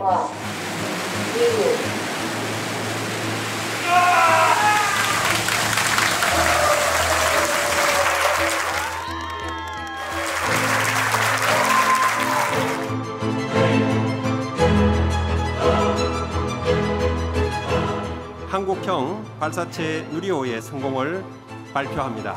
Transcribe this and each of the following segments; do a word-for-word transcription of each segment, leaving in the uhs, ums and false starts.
원, 미국. 한국형 발사체 누리호의 성공을 발표합니다.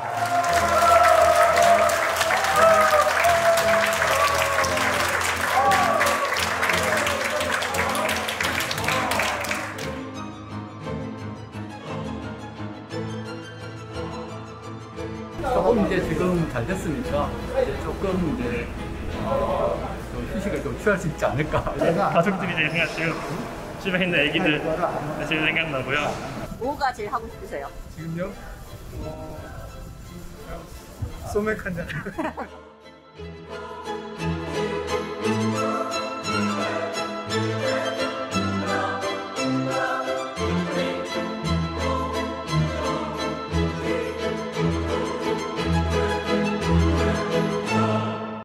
조금 이제 지금 잘 됐으니까 이제 조금 이제 어, 좀 휴식을 좀 취할 수 있지 않을까. 가족들이 제일 생각나요. 집에 있는 애기들 제일 생각나고요. 뭐가 제일 하고 싶으세요? 지금요? 어... 소맥 한 잔.